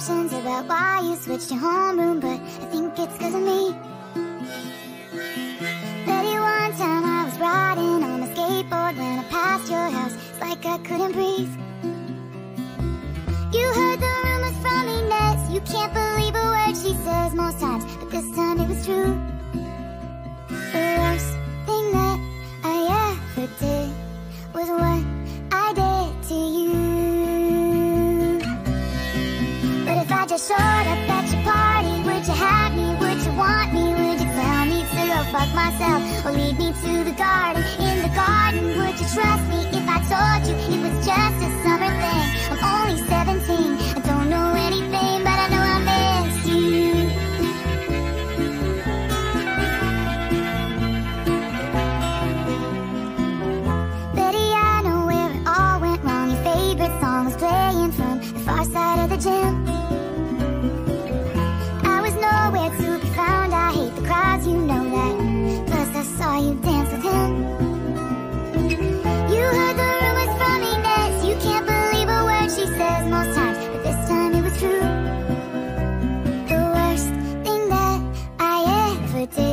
questions about why you switched your homeroom, but I think it's 'cause of me. Betty, one time I was riding on my skateboard when I passed your house. It's like I couldn't breathe. You heard the rumors from Inez. You can't believe a word she says most times, but this time it was true. The worst thing that I ever did was what I did to you. But if I just showed up at your party, would you have me? Would you want me? Would you tell me to go fuck myself or lead me to the garden? In the garden, would you trust me if I told you it was just a summer thing? I'm only 17, I don't know anything, but I know I miss you. Betty, I know where it all went wrong. Your favorite song was playing from the far side of the gym. I was nowhere to be found, I hate the crowds, you know that. Plus I saw you dance with him. You heard the rumors from Inez. You can't believe a word she says most times, but this time it was true. The worst thing that I ever did